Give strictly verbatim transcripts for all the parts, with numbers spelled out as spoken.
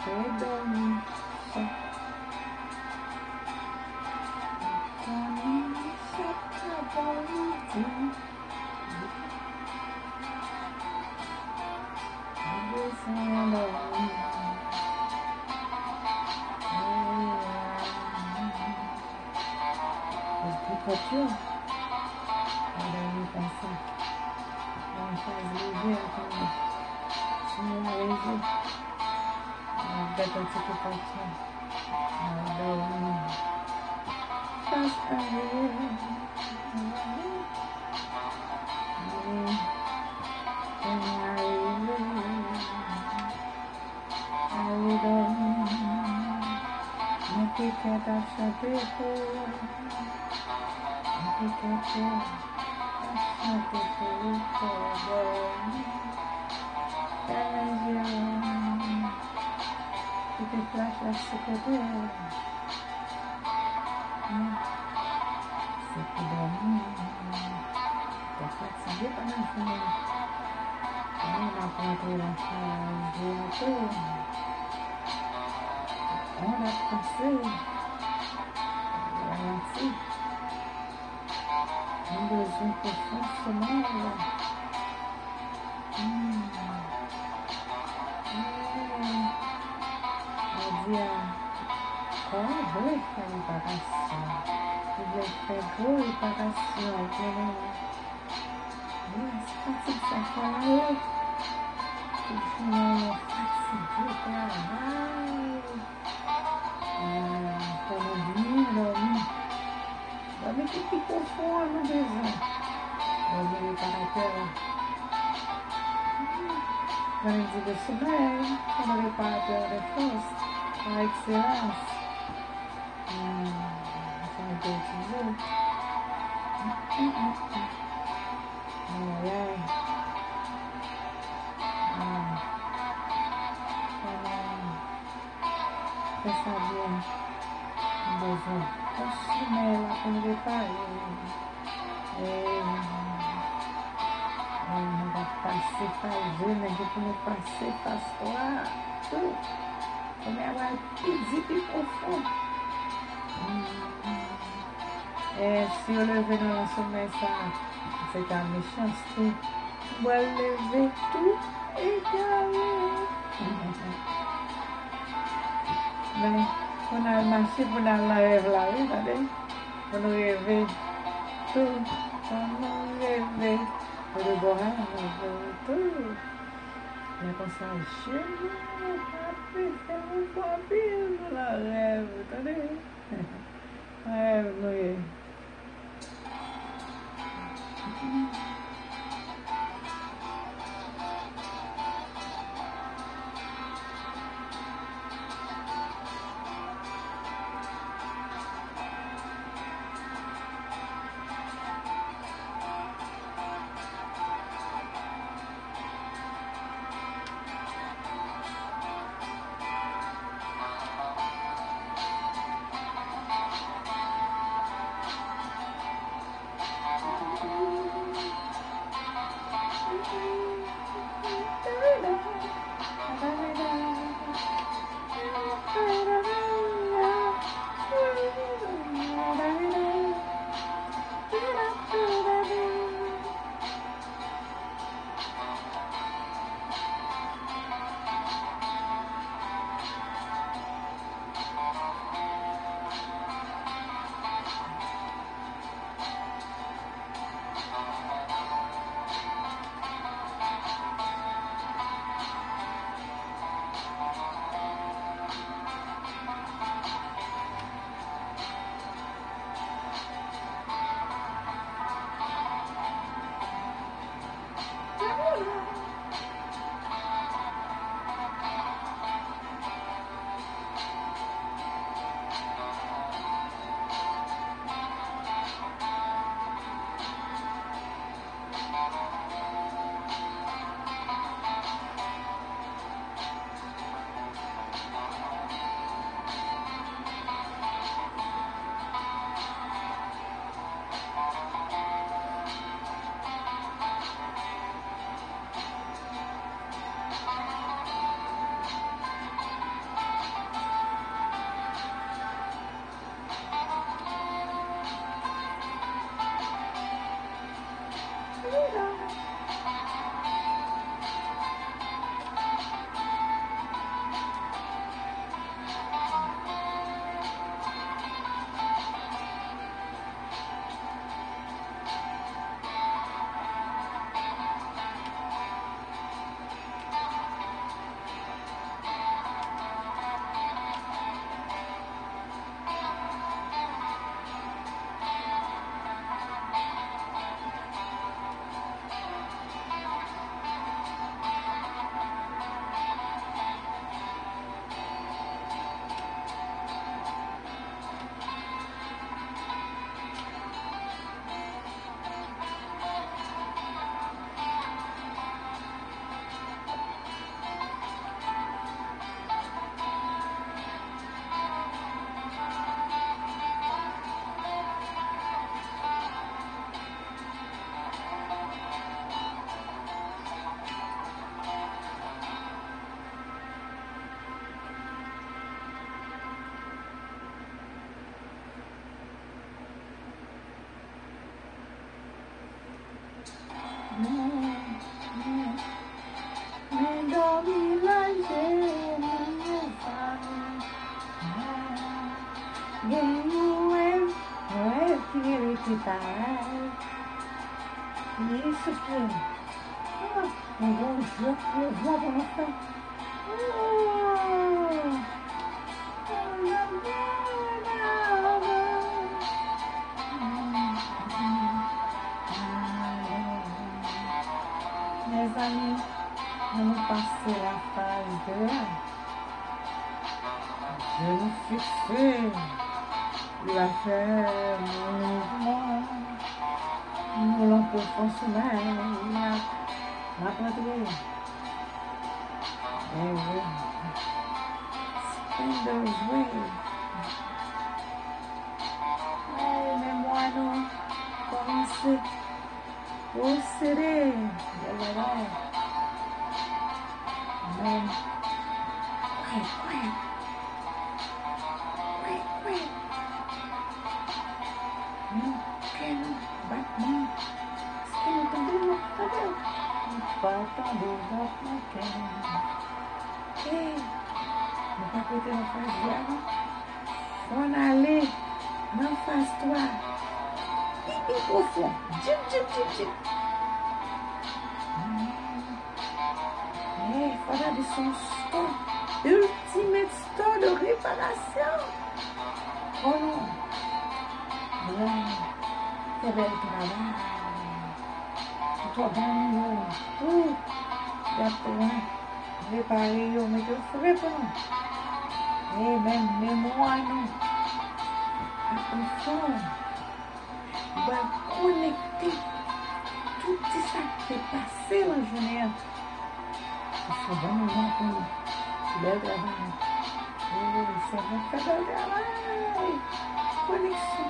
fais dormir. Voiture, on va y passer. On va faire léger encore. Sinon, on va léger. On va mettre un petit peu partout. On va dormir. Face à vous. On va arriver. Allez dormir. Mais quelqu'un t'a chanté pour. C'était flash à ce côté. C'était dormir. T'es fatigué pendant le film. On a planté la phase de la tour. On a passé. Ralenti. Un besoin profond de sommeil. Hum. Hum. On dit à quoi veut faire réparation? Il veut faire gros réparation. C'est fatigué, ça fait là. Il faut fatigué au travail. Comme bien dormir. Avec les petits confort à nos besoins. On va réparateur. Dans les idées de sommeil, comme réparateur de force, par excellence. Hum, ça a été utilisé. Hum, hum, hum, hum. Aïe, aïe. Hum. Fais ça bien. Besoin. Consommer la pour nous réparer. Et on va passer par Dieu, mais je peux nous passer par toi. Tout. On va avoir tout dit plus profond. Et si on lève dans le sommeil, ça, c'est ta méchanceté. On va lever tout égaré. Mais, on a marché pour la rêve là, regardez. On nous rêve tout. On nous rêve. On nous boit, on nous tout. Mais comme ça, je ne sais pas faire pire la rêve, attendez. Rêve, oui. Ganhou é que que tá. Isso que ah, um bom jogo que eu vou mostrar. Mes amis, vamos passer la phase de là. Je me fixe. Il va faire mon mouvement. Nous l'on peut fonctionner. Ma patrie. Et oui. Spindles, oui. Hey, mais moi non. Commencez. Au serré. Voilà. Mais. Ouais, ouais. Batman, skin também cadê? Falta do Batman. Ei, não tá cuidando faz água? Fona ali, não faz tua. E microfone, jim, jim, jim, jim. É, fora de son store, ultimate store de réparação. Oh non, voilà. C'est bel travail. Tout bien, tout. D'accord. Réparer, on met le frais pour nous. Et même, mais moi, non. Attention. On va connecter tout ça qui est passé en journée. C'est bon, moment pour nous. C'est bel travail. Oui, c'est bon, c'est bel travail. Connexion.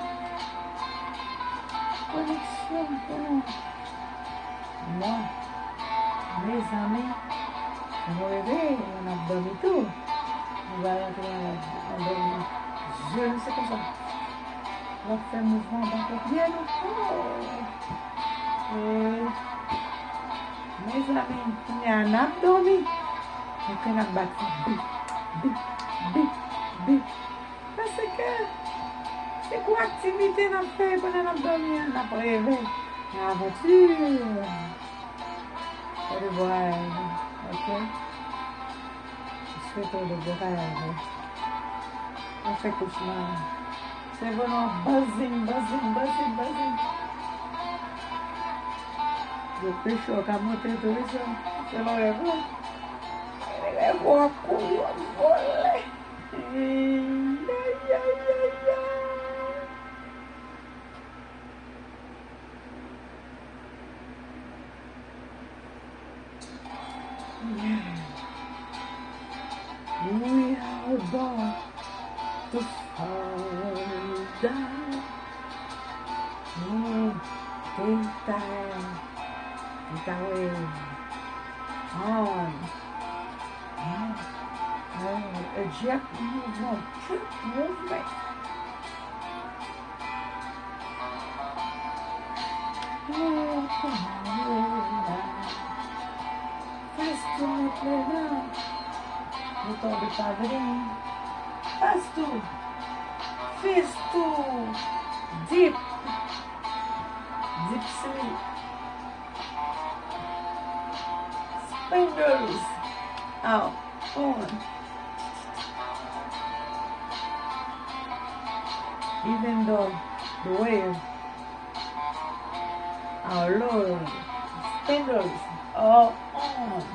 Connexion pour nous. Moi, mes amis, on va rêver, on a dormi tout. On va rentrer en dormir. Je ne sais pas ça. On va faire un mouvement encore bien encore. Et mes amis, on est en abdomen. On peut en battre. Bip, bip, bip, bip. Parce que c'est quoi activité qu'on fait pendant l'abdomen? On a rêvé. L'aventure. Et le voyage. Ok? Je souhaite le voyage. On fait cauchemar. C'est vraiment buzzing, buzzing, buzzing, buzzing. Le plus chaud qu'à monter tout ça. C'est le rêve. Le rêve à courir, à voler. Aïe, aïe, aïe, aïe. We are born to fall down. Oh, take time, take away, on, oh, oh, a jerk movement, jerk movement. Oh, come on, fast to maintenant. Ne tombe pas vraiment. Fais tout. Fais tout. Deep. Deep sleep. Spindles. Out. On. Even though the waves are low, spindles are on.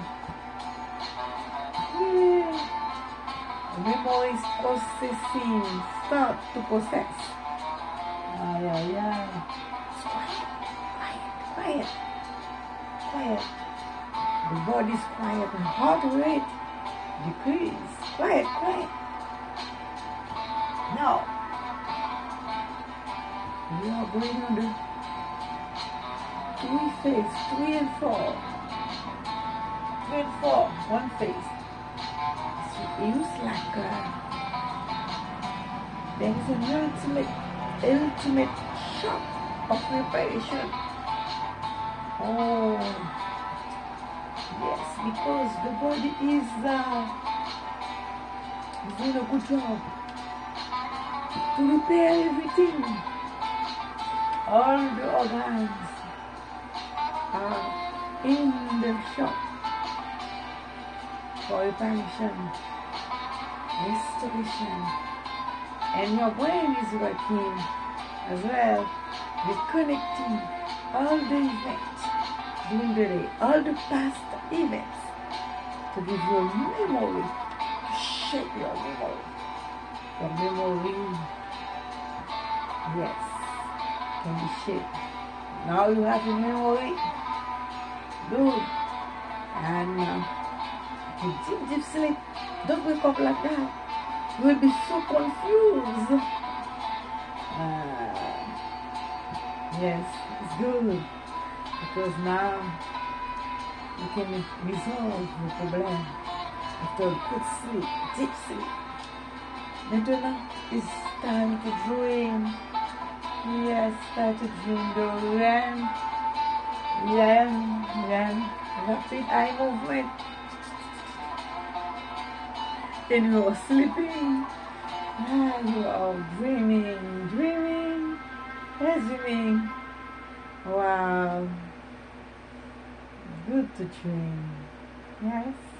Yeah. Memories processing start to process. Aye, aye, aye. Quiet, quiet, quiet. The body's quiet and heart rate decrease. Quiet, quiet. Now, we are going on the three phase, three and four. Three and four, one phase. It's like uh, there is an ultimate, ultimate shock of preparation. Oh, yes, because the body is uh, doing a good job to repair everything. All the organs are in the shop for reparation, restoration, and your brain is working as well, reconnecting all the events during the day, all the past events, to give you a memory, to shape your memory. Your memory, yes, can be shaped. Now you have a memory, good, and uh, you deep, deep sleep. Don't wake up like that. You will be so confused. Uh, yes, it's good, because now you can resolve the problem after a good sleep, deep sleep. Maintenant, it's time to dream. Yes, start to dream the R E M, R E M, R E M, rapid eye movement. And you are sleeping. Ah, you are dreaming, dreaming, yes, dreaming. Wow, good to dream. Yes.